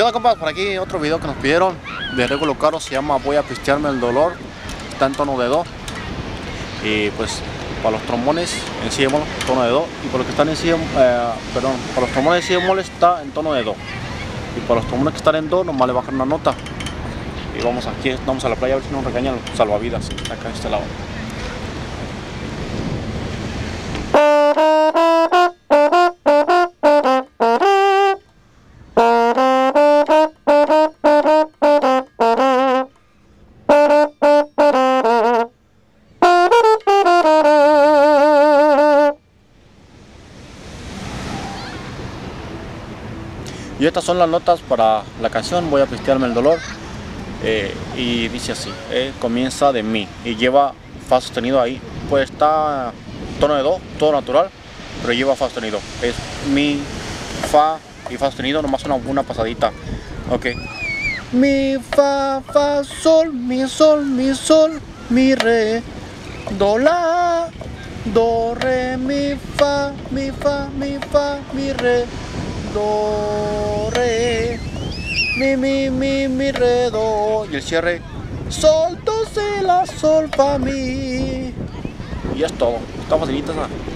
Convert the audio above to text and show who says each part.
Speaker 1: onda, compas? Por aquí otro video que nos pidieron de Regulo Caro, se llama Voy a pistearme el dolor, está en tono de do. Y pues para los trombones en si bemol, tono de do, y para los que están en si, para los trombones en si bemol está en tono de do, y para los trombones que están en do nomás le bajan una nota. Y vamos aquí, vamos a la playa a ver si nos regañan los salvavidas acá en este lado. Y estas son las notas para la canción Voy a pistearme el dolor. Y dice así, comienza de mi y lleva fa sostenido ahí, pues está tono de do, todo natural, pero lleva fa sostenido, es mi, fa y fa sostenido, nomás una pasadita. Ok, mi, fa, fa, sol, mi, sol, mi, re, do, la, do, re, mi, fa, mi, fa, mi, fa, mi, re, do, re, mi, re, do, y el cierre, sol, do, se, la, sol, fa, mi. Y es todo, está facilita esa.